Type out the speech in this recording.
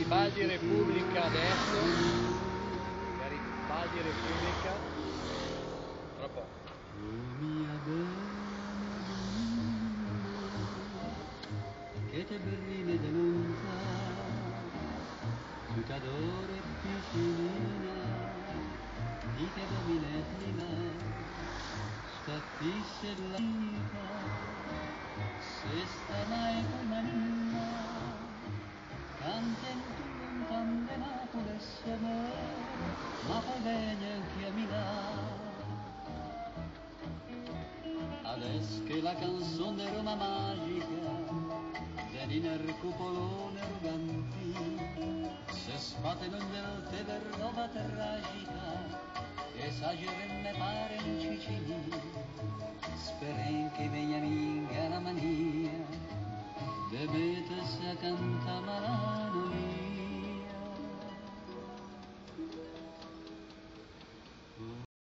Garibaldi Repubblica adesso. Garibaldi Repubblica. Tra poco. Che te berrine de lontano, tu t'adoro piscinina, di che dominellina, spaffisse la vita, se sta mai coi manina, canten tu lontan de Napoli ma poi viene anche a Milano. Adesso che la canzone di Roma magica nel cupolone arroganti se sfatano del te per roba tragica esageren me pare in Sicilia speren che venga minga la mania de metersi a cantare